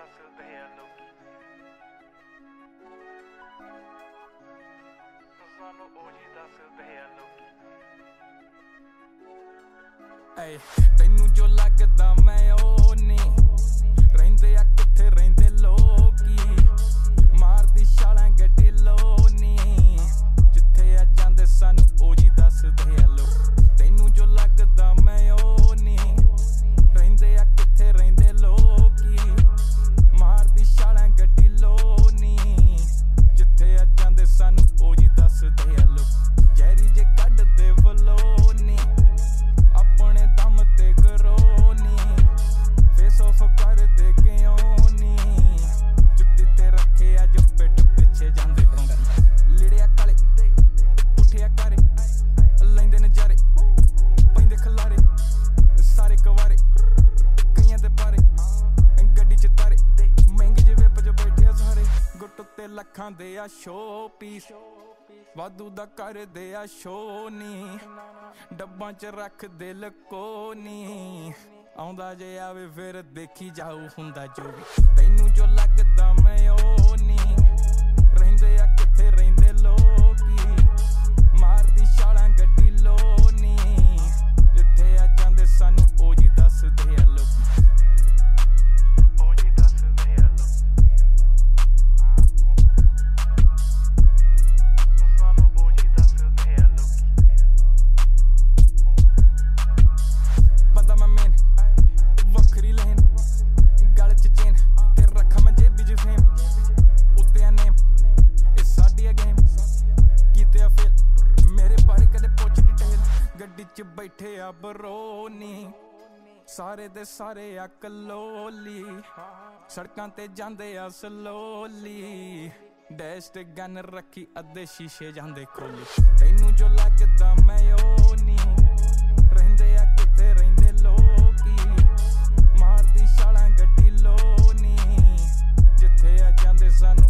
ਦੱਸਦੇ ਆ ਲੋਕੀ ਸਾਨੂੰ ਉਹੀ ਦੱਸਦੇ ਆ ਲੋਕੀ ਏ ਤੈਨੂੰ ਜੋ ਲੱਗਦਾ ਮੈਂ ਉਹ ਨਹੀਂ ਰਹਿੰਦੇ ਆ ਕਿੱਥੇ ਰਹਿੰਦੇ ਲੋਕੀ ਮਾਰਦੀ ਛਾਲਾਂ ਗੱਡੀ ਲੋਨੀ ਜਿੱਥੇ ਆ ਜਾਂਦੇ ਸਾਨੂੰ ਉਹੀ ਦੱਸਦੇ ਆ ਲੋਕ ਤੈਨੂੰ ਜੋ ਲੱਗਦਾ ਮੈਂ ਉਹ ਨਹੀਂ ਰਹਿੰਦੇ ਆ ਕਿੱਥੇ ਰਹਿੰਦੇ ਲੋਕੀ ਮਾਰਦੀ ਛਾਲਾਂ ਗੱਡੀ ਲੋਨੀ ਜਿੱਥੇ ਆ ਜਾਂਦੇ ਸਾਨੂੰ ਉਹੀ ਦੱਸਦੇ ਆ ਲੋਕ ਜ਼ਹਿਰੀ ਜੇ ਕੱਢਦੇ ਵਲੋਨੀ ਆਪਣੇ ਦਮ ਤੇ ਗਰੋਨੀ ਫੇਸ ਆਫ ਕਰਦੇ ਕਿਉਂ ਨੀ ਜੁੱਤੀ ਤੇ ਰੱਖੇ ਅੱਜ ਪਿੱਠ ਪਿੱਛੇ ਜਾਂਦੇ ਲਿੜਿਆ ਕਾਲੇ ਉੱਠਿਆ ਕਾਰੇ ਲੈਂਦੇ ਨਜ਼ਾਰੇ ਪੈਂਦੇ ਖਲਾਰੇ ਸਾਰੇ ਕਵਾਰੇ ਕਈਆਂ ਦੇ ਪਾਰੇ ਗੱਡੀ ਚ ਤਾਰੇ ਮਹਿੰਗੇ ਜਿਹੇ ਵਿਪ ਚ ਬੈਠੇ ਸਾਰੇ ਗੁੱਟ ਉੱਤੇ ਲੱਖਾਂ ਦੇ ਆ ਸ਼ੋ ਪੀਸ ਵਾਧੂ ਦਾ ਕਰਦੇ ਆ ਸ਼ੋ ਨੀ ਡੱਬਾਂ ਚ ਰੱਖਦੇ ਲਕੋ ਨੀ ਆਉਂਦਾ ਜੇ ਆਵੇ ਫਿਰ ਦੇਖੀ ਜਾਊ ਹੁੰਦਾ ਜੋ ਵੀ ਤੈਨੂੰ ਜੋ ਲੱਗਦਾ ਮੈਂ ਉਹ ਨਹੀਂ ਰਹਿੰਦੇ ਆ ਕਿੱਥੇ ਰਹਿੰਦੇ ਲੋਕੀ ਮਾਰਦੀ ਛਾਲਾਂ ਗੱਡੀ ਲੋਨੀ ਜਿੱਥੇ ਆ ਜਾਂਦੇ ਸਾਨੂੰ ਉਹੀ ਦੱਸਦੇ ਆ ਲੋਕੀ ਉਹੀ ਦੱਸਦੇ ਆ ਲੋਕੀ ਸਾਨੂੰ ਉਹੀ ਦੱਸਦੇ ਆ ਲੋਕੀ ਬੰਦਾ ਮੈਂ ਮੇਨ ਵੱਖਰੀ ਲਹਿਨ ਗਲ ਚ ਚੇਨ ਤੇ ਰੱਖਾਂ ਮੈਂ ਜੇਬੀ ਚ ਫੇਮ ਉੱਤੇ ਆ ਨੇਮ ਇਹ ਸਾਡੀ ਆ ਗੇਮ ਕੀਤੇ ਆ ਫੇਲ ਮੇਰੇ ਬਾਰੇ ਕਦੇ ਪੁੱਛਦੀ ਟੇਲ ਗੱਡੀ ਚ ਬੈਠੇ ਆ ਬਰੋਨੀ ਸਾਰੇ ਦੇ ਸਾਰੇ ਆ ਕਲੋਲੀ ਸੜਕਾਂ ਤੇ ਜਾਂਦੇ ਆ ਸਲੋਲੀ ਡੈਸ਼ ਤੇ ਗਨ ਰੱਖੀ ਅੱਧੇ ਸ਼ੀਸ਼ੇ ਜਾਂਦੇ ਖੋਲੀ ਤੈਨੂੰ ਜੋ ਲੱਗਦਾ ਮੈਂ ਉਹ ਨਹੀਂ ਰਹਿੰਦੇ ਆ ਕਿੱਥੇ ਰਹਿੰਦੇ ਲੋਕੀ ਮਾਰਦੀ ਛਾਲਾਂ ਗੱਡੀ ਲੋਨੀ ਜਿੱਥੇ ਆ ਜਾਂਦੇ ਸਾਨੂੰ